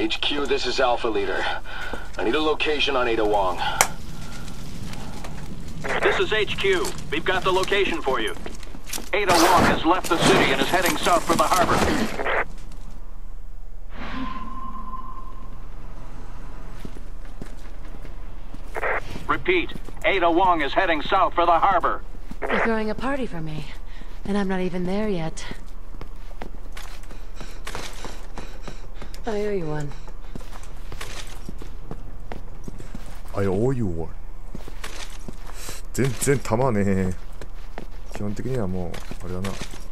HQ, this is Alpha Leader. I need a location on Ada Wong. This is HQ. We've got the location for you. Ada Wong has left the city and is heading south for the harbor. Repeat, Ada Wong is heading south for the harbor. They're throwing a party for me, and I'm not even there yet. I owe you one. I owe you one. 全然弾ね。基本的にはもうあれだな。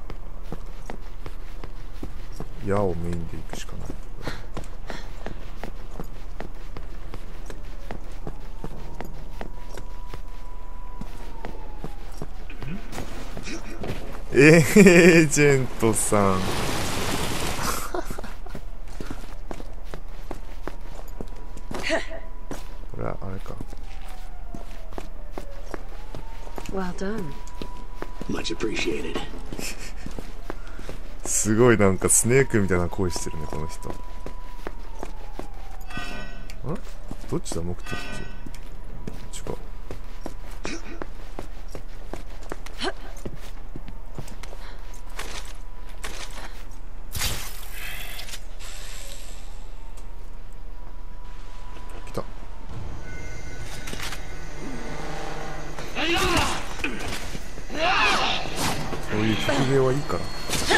矢をメインで行くしかない。エージェントさんこれはあれか。 Well done. Much appreciated. すごいなんかスネークみたいな声してるねこの人。ん？どっちだ目的地？こっちか。来た。そういう曲芸はいいから。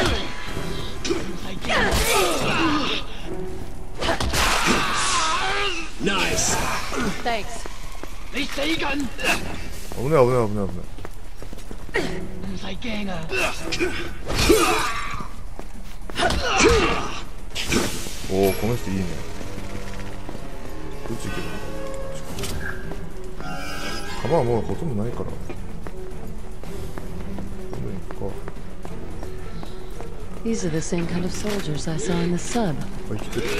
Nice. Thanks. 你死緊！ 危ない危ない危ない危ない。 唔使驚啊！ おおこの人いいね。どっち行けばいいんだ。弾はもうほとんどないから。これ行くか。 These are the same kind of soldiers I saw in the sub. 生きてる。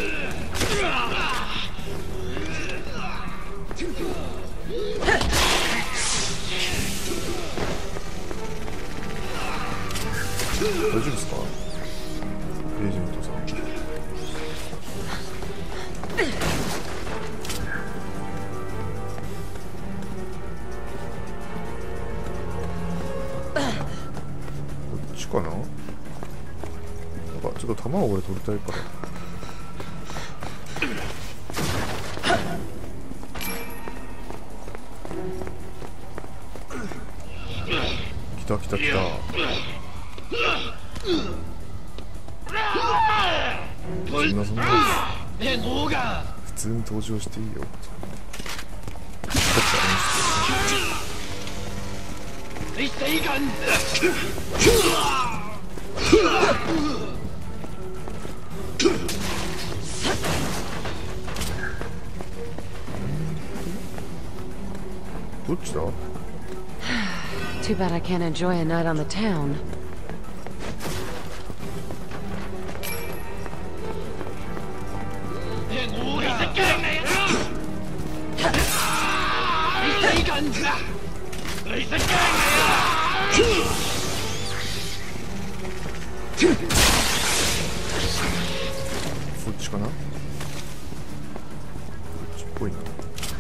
大丈夫ですか？エージェントさん。こっちかな？なんかちょっと弾を俺取りたいから。来た来た来た。そんなそんな普通に登場していいよ。 你死緊！ どっちだ？ Too bad I can't enjoy a night on the town. そっちかな？こっちっぽいな。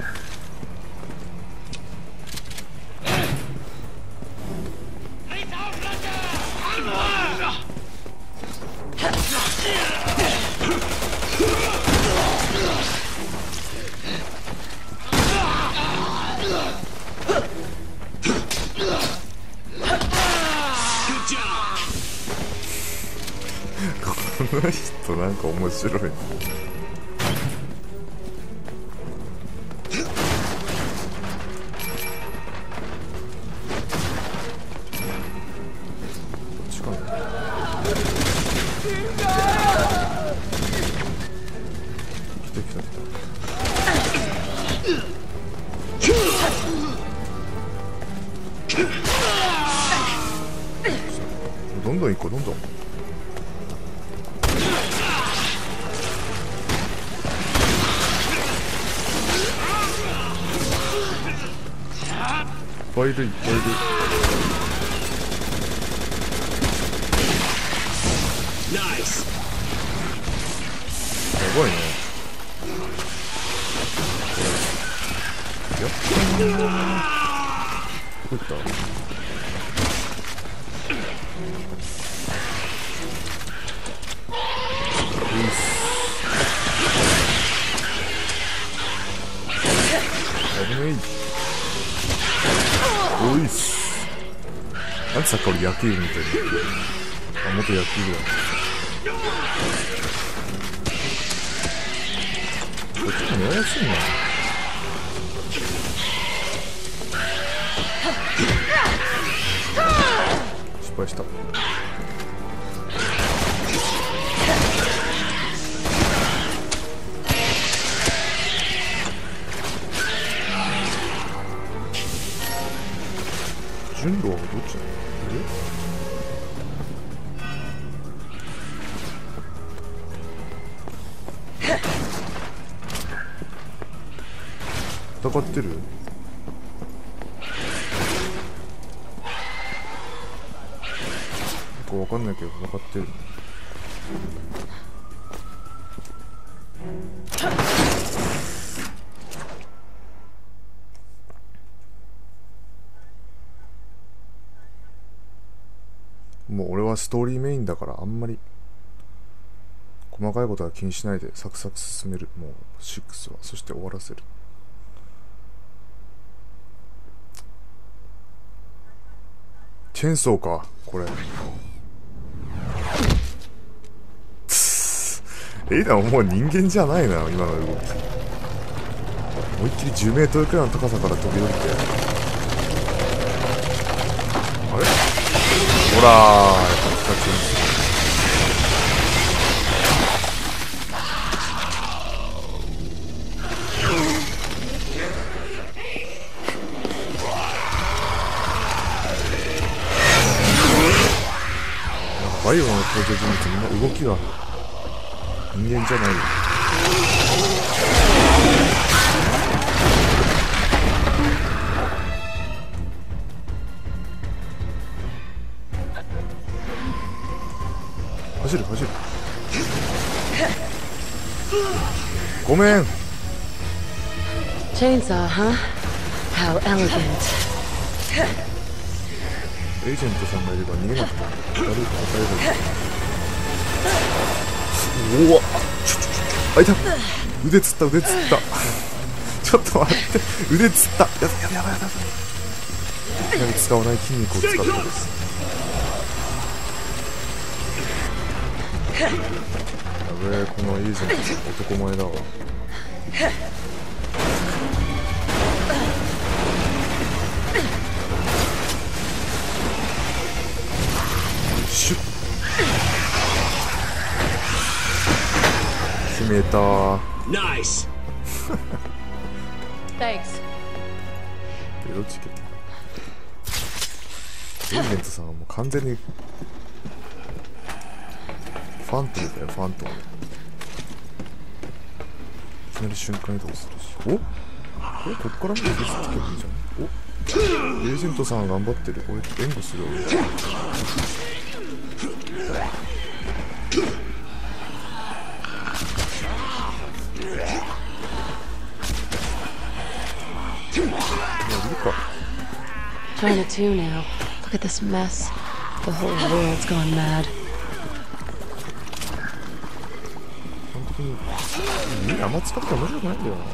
この人なんか面白い。こっちかな。来た来た来た。どんどん行こうどんどん。いっぱいいるいっぱいいる。やばいね。 こいった危ねえ。おいっす。なんでさっき俺野球部みたいな。あ、元野球部だ。こっちもややすいな。失敗した。順路はどっちなの？戦ってる？わかんないけど戦ってる。もう俺はストーリーメインだからあんまり細かいことは気にしないでサクサク進める。もう6はそして終わらせる。チェーンソーかこれ。エイダはもう人間じゃないな今の動き。思いっきり10メートルくらいの高さから飛び降りて、あれほらー、やっぱ2つ。バイオの登場人物みんな動きが人間じゃないよ。走る走る。ごめん。 Chainsaw, huh? How elegant. エージェントさんがいれば逃げなくても当たる。おお、あいた。腕つった腕つった。ちょっと待って、腕つった。やばいやばいやばい。いきなり使わない筋肉を使ったです。やべえ、このエージェント男前だわ。シュッ決めたー。 ナイス。 Thanks. エロチケット。エージェントさんはもう完全にファントムだよ、ファントム。いきなり瞬間移動するし。おこれこっから見て削ってけばいいじゃん。おエージェントさん頑張ってる。俺援護するよ。 China too now. Look at this mess. The whole world's gone mad. 本当にあんま使って面白くないんだよな。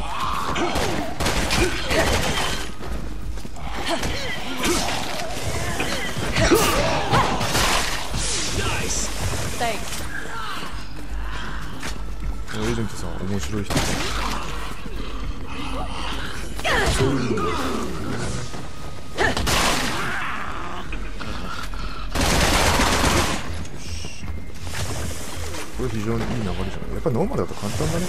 Thanks. エージェントさん面白い人。そういうの。これ非常にいい流れじゃない。やっぱりノーマルだと簡単だね。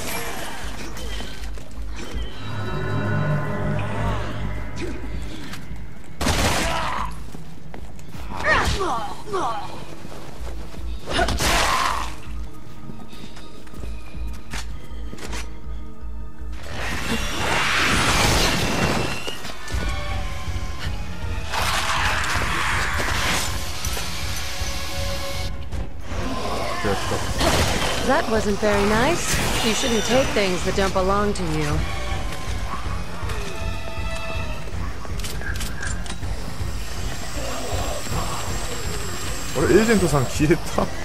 That wasn't very nice. You shouldn't take things that don't belong to you. あれエージェントさん消えた。エ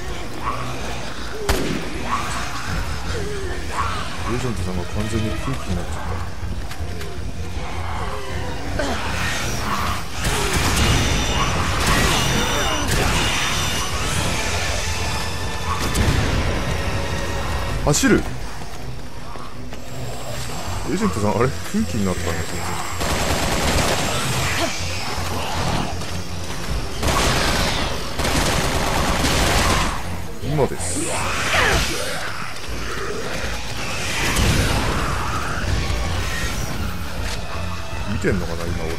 ージェントさんが完全に空気になっちゃった。走る。エージェントさんあれ空気になったね。今です。見てんのかな今俺のこと。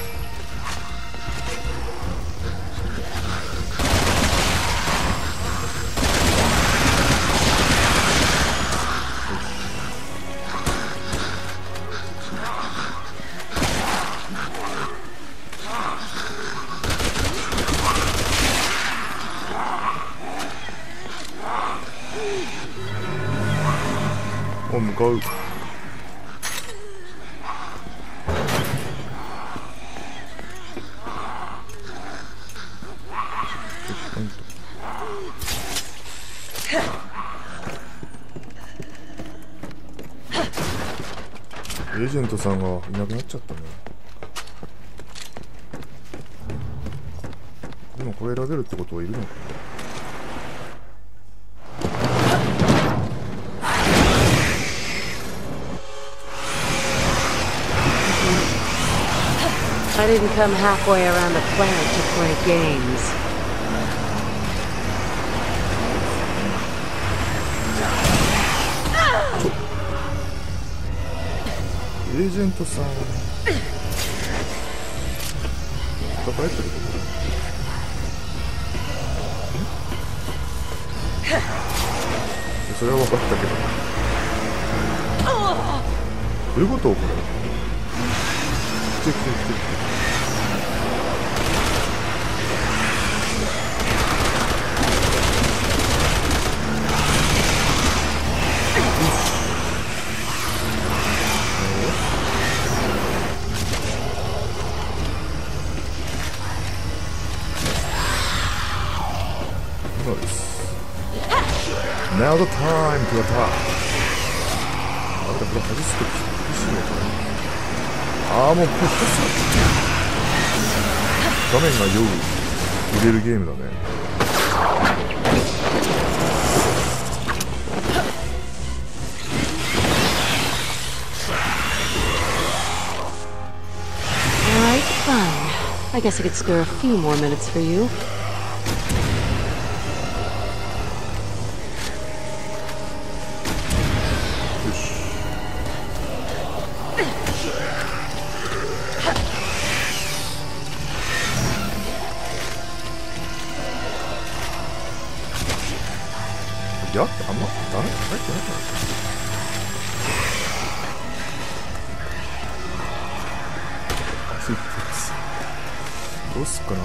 向かう。エージェントさんがいなくなっちゃったね。でもこれ選べるってことはいるのかな。 I didn't come halfway around the planet to play games. エージェントさん抱えてるところ。それは分かったけど。どういうことこれ。来て来て来て来て。Now the time to attack. あれだこれ外すと厳しいのかな。ああもうこれ画面が酔う売れるゲームだね。 Alright, fine. I guess I could spare a few more minutes for you. やってあんまダメ入ってないかな。ついてますどうすっかな。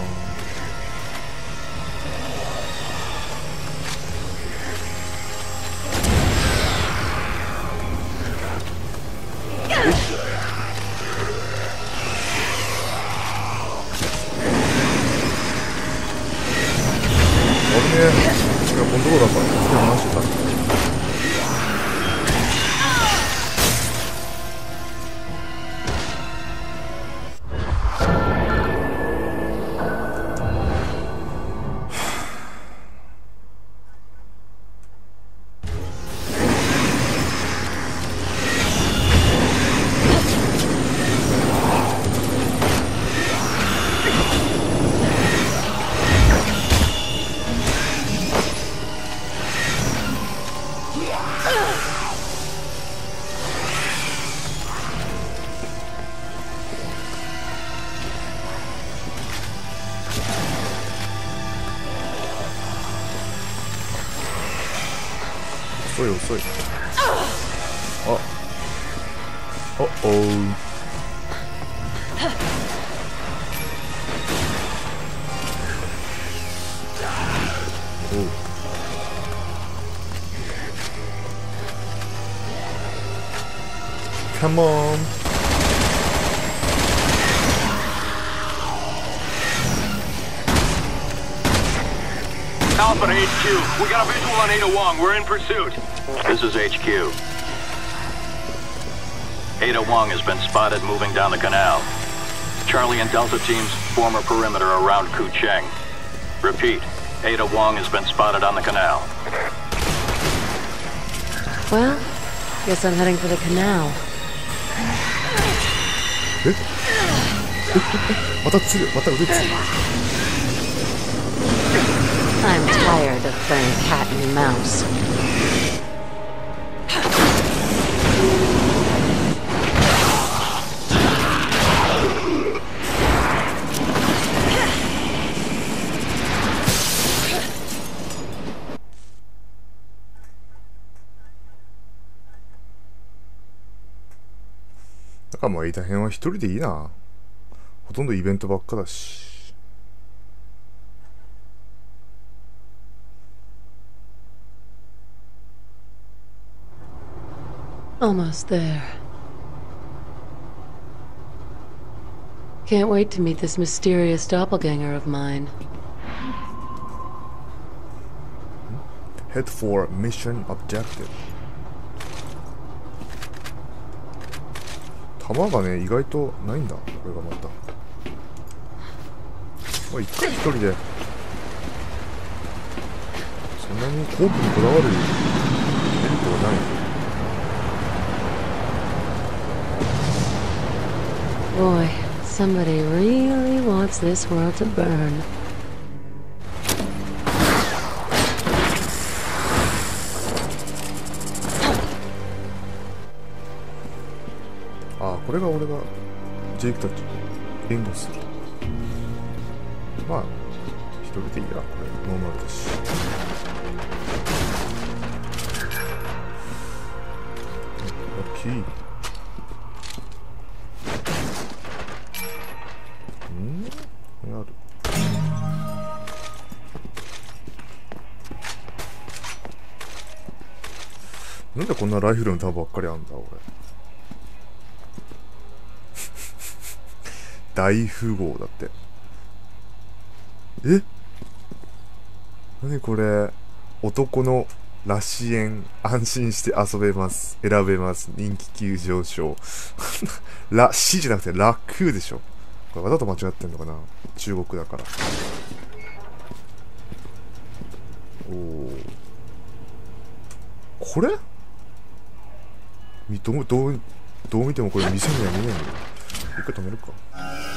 危ねえ。このところだから手離してた。遅い遅い。あおっおう。おう。Come on。 Alpha to HQ. We got a visual on Ada Wong. We're in pursuit. This is HQ. Ada Wong has been spotted moving down the canal. Charlie and Delta teams form a perimeter around Kucheng. Repeat, Ada Wong has been spotted on the canal. Well, guess I'm heading for the canal. またつる、また腕つる。 I'm tired of playing cat and mouse. だからもうエイタ編は一人でいいな。ほとんどイベントばっかだし。 Almost there. Can't wait to meet this mysterious doppelganger of mine. Head for mission objective. 弾がね、意外とないんだ。これがまた。まあ、一回一人で。そんなにコープにこだわるメリットはない。 Boy, somebody really wants this world to burn. ああ、これが俺がジェイクたち援護する。まあ、一人でいいや、これノーマルだし。ラッキー。ある。なんでこんなライフルの弾ばっかりあんだ俺。大富豪だって。え？何これ？男のラシエン、安心して遊べます、選べます、人気急上昇。ラシじゃなくてラクーでしょ。これわざと間違ってんのかな、中国だから。おお、これどう見てもこれ店には見えないんだよ。一回止めるか。